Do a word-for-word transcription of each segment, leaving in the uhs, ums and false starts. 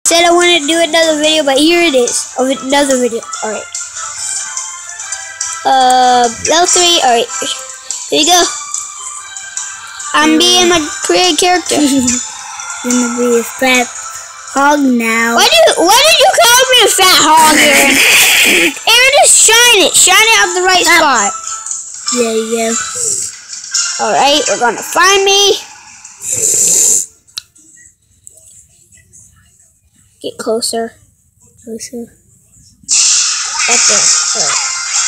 Said I wanted to do another video, but here it is. Of another video. Alright. Uh, level three. Alright. Here you go. I'm being my creative character. I'm gonna be a fat hog now. Why do Why did you call me a fat hog, Aaron? Aaron, just shine it. Shine it at the right spot. Yeah, yeah. Alright, we're gonna find me. Get closer. Closer. Right there. Alright.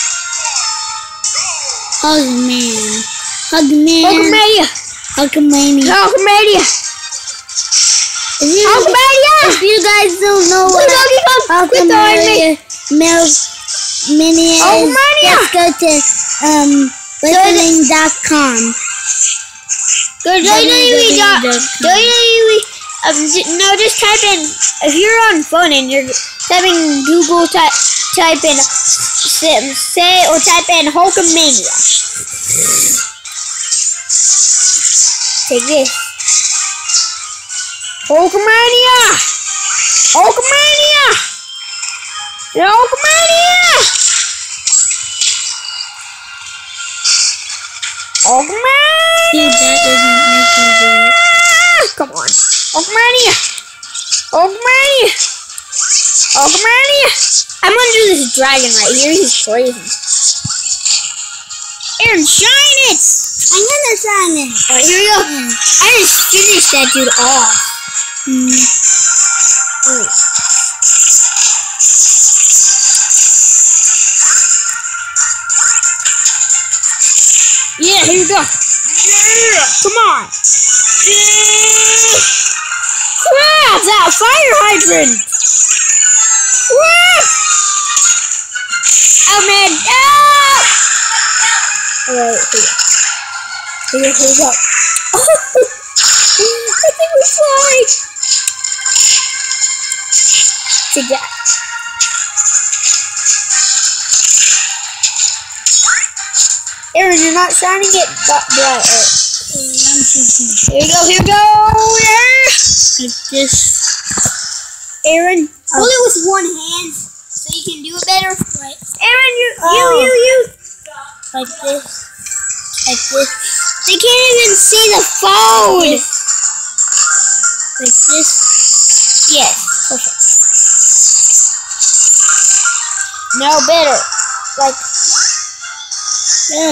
Hugman. Hugman. HULKAMAINIA. HULKAMAINIA. HULKAMAINIA. If you, HULKAMAINIA. if you guys don't know what HULKAMAINIA Mini is, HULKAMAINIA. let's go to um listening dot com. Go to W W W. Um, no, just type in, if you're on phone and you're typing Google, type, type in, say, or type in HULKAMAINIA. Take this. HULKAMAINIA! HULKAMAINIA! HULKAMAINIA! HULKAMAINIA! Dude, that doesn't make me do it. Come on. HULKAMAINIA! HULKAMAINIA! HULKAMAINIA! I'm under this dragon right here. He's crazy. Aaron, shine it! I'm gonna sign it. Alright, here we go. I just finished that dude off. Mm. Mm. Yeah, here we go. Yeah! Come on. Yeah! Crap! That fire hydrant! Crap! Oh man! Ah! Alright, here we go. Here we go, here we go. Oh! I think we're flying! Take that. Aaron, you're not shining it bright. Here you go, here we go! Yeah! Like this. Aaron, hold it with one hand so you can do it better. Right. Aaron, you, Oh. you, you, you. Like this. Like this. They can't even see the phone. Like this. Yes, perfect. No, better. Like, Yeah.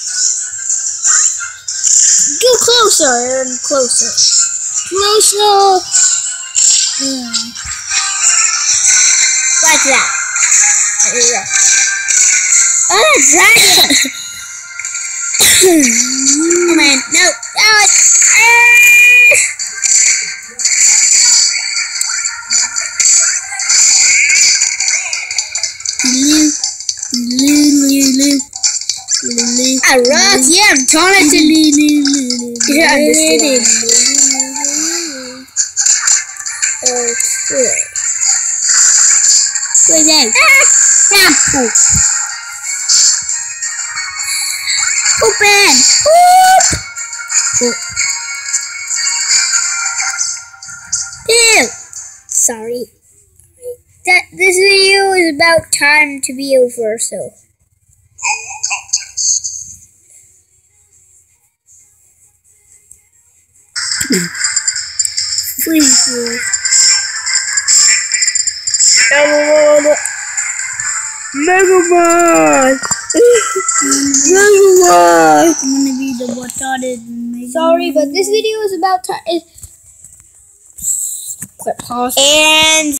go closer, Aaron, closer. Closer. Mm. Like that. There you go. Oh, dragon. Oh man, no. Oh, ah. Loo, loo, loo, loo. Loo, I rock, yeah, I'm talented. loo, loo, loo, loo. Yeah, I understand. Okay. Wait, there. Apple. Open. Oop. Ew. Sorry. That this video is about time to be over, so. Please. Megamon! Megamon! I'm gonna be the retarded. Sorry, but this video is about time. Quit pause. And